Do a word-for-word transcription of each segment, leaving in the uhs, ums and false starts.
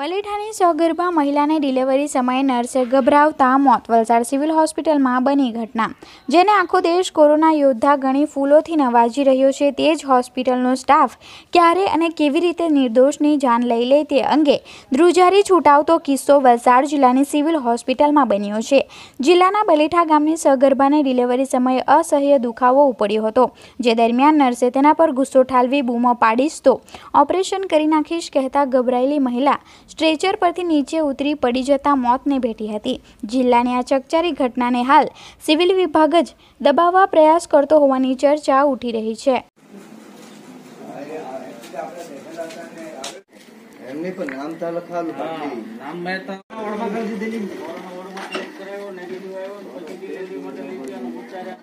બલીઠાની સગર્ભા મહિલાને ડિલિવરી સમયે નર્સે ગભરાવતા મોત. વલસાડ સિવિલ હોસ્પિટલમાં બની ઘટના, જેને આખો દેશ કોરોના યોદ્ધા ગણી ફૂલોથી નવાજી રહ્યો છે. તે જ હોસ્પિટલનો સ્ટાફ ક્યારે અને કેવી રીતે નિર્દોષની જાન લઈ લે તે અંગે ધ્રુજારી છૂટાવતો કિસ્સો વલસાડ જિલ્લાની સિવિલ હોસ્પિટલમાં બન્યો છે. જિલ્લાના બલીઠા ગામની સગર્ભાને ડિલિવરી સમયે અસહ્ય દુખાવો ઉપડ્યો હતો, જે દરમિયાન નર્સે તેના પર ગુસ્સો ઠાલવી બૂમો પાડીશ તો ઓપરેશન કરી નાખીશ કહેતા ગભરાયેલી મહિલા સ્ટ્રેચર પરથી નીચે ઉતરી પડી જતા મોતને ભેટી હતી. જિલ્લાની આ ચકચારી ઘટનાને હાલ સિવિલ વિભાગ જ દબાવવા પ્રયાસ કરતો હોવાની ચર્ચા ઉઠી રહી છે. એમની પર નામ તા લખાલું બાકી નામ મેં તો ઓળમાં કરી દીધી ઓળમાં ઓળમાં ટેસ્ટ કરાવ્યો, નેગેટિવ આવ્યો, પછી ડિલિવરી માટે લઈ ગયા અને ઉચ્ચાર્યા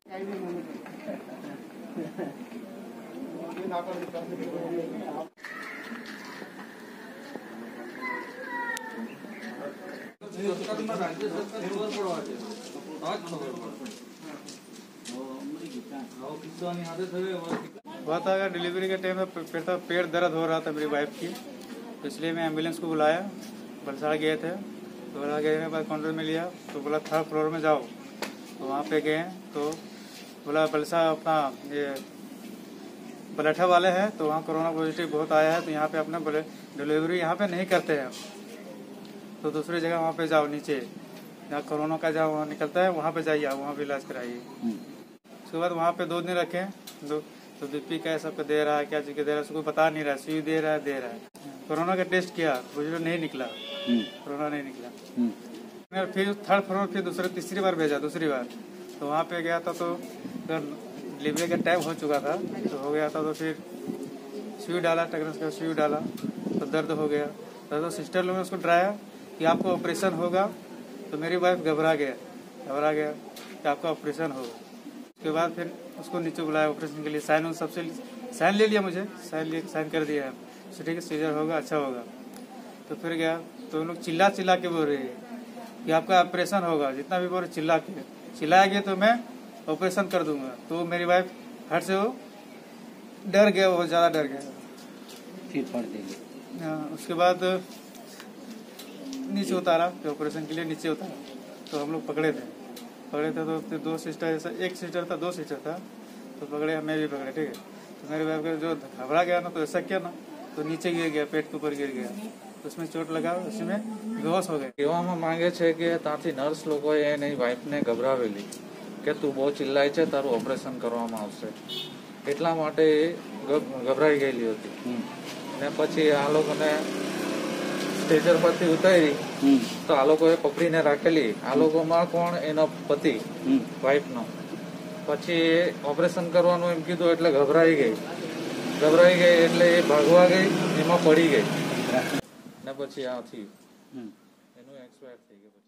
हुआ था अगर डिलीवरी के टाइम में पेट पेट दर्द हो रहा था मेरी वाइफ की, तो इसलिए मैं एम्बुलेंस को बुलाया. वलसाड़ गए थे, तो वलसाड़ गए के बाद काउंटर में लिया तो बोला थर्ड फ्लोर में जाओ. तो वहाँ पे गए तो बोला बलसा अपना ये बलेठा वाले हैं, तो वहाँ कोरोना पॉजिटिव बहुत आया है, तो यहाँ पे अपना डिलीवरी यहाँ पे नहीं करते हैं, तो दूसरी जगह वहाँ पे जाओ, नीचे जहाँ कोरोना का जहाँ वहाँ निकलता है वहाँ पे जाइए, वहाँ पे इलाज कराइए. उसके बाद वहाँ पे दो दिन रखे दो, तो बीपी का सबको दे रहा है, क्या चीज दे रहा है उसको बता नहीं रहा है, सुई दे रहा है दे रहा है. कोरोना का टेस्ट किया, पॉजिटिव नहीं निकला, कोरोना नहीं निकला. मैं फिर थर्ड फ्लोर फिर दूसरे तीसरी बार भेजा, दूसरी बार तो वहाँ पे गया था, तो डिलीवरी का टाइम हो चुका था, तो हो गया था, तो फिर सुई डाला, टेटनस का सुई डाला, तो दर्द हो गया. तो सिस्टर लोगों ने उसको डराया कि आपको ऑपरेशन होगा, तो मेरी वाइफ घबरा गया घबरा गया कि आपका ऑपरेशन होगा. उसके बाद फिर उसको नीचे बुलाया ऑपरेशन के लिए. साइन सबसे साइन ले लिया, मुझे साइन लिए साइन कर दिया, ठीक है सीजर होगा, अच्छा होगा. तो फिर गया तो उन लोग चिल्ला चिल्ला के बोल रहे हैं कि आपका ऑपरेशन होगा, जितना भी बोल रहे चिल्ला के चिल्लाएंगे तो मैं ऑपरेशन कर दूंगा. तो मेरी वाइफ हट से वो डर गया, बहुत ज्यादा डर गया. फिर पड़ देंगे. उसके बाद नीचे उतारा, तो ऑपरेशन के लिए नीचे उतारा, तो हम लोग पकड़े थे पकड़े थे तो दो सिस्टर, ऐसा एक सिस्टर था, दो सिस्टर था, तो पकड़े, मैं भी पकड़े, ठीक है. तो मेरे वाइफ का जो घबरा गया ना, तो ऐसा किया ना, तो नीचे गिर गया, पेट के ऊपर गिर गया, तो उसमें चोट लगा, उसमें बेहोश हो गया. કહેવામાં માંગે છે કે ત્યાંથી નર્સ લોકોએ એની વાઈફને ગભરાવેલી કે તું બહુ ચિલ્લાય છે, તારું ઓપરેશન કરવામાં આવશે, એટલા માટે એ ગભરાઈ ગયેલી હતી. ને પછી આ લોકોને સ્ટેજર પરથી ઉતારી, તો આ લોકોએ પકડીને રાખેલી. આ લોકોમાં કોણ, એનો પતિ વાઈફનો. પછી ઓપરેશન કરવાનું એમ કીધું એટલે ગભરાઈ ગઈ ગભરાઈ ગઈ એટલે એ ભાગવા ગઈ, એમાં પડી ગઈ ને પછી આ થયું, એનું એક્સપાયર થઈ ગયું.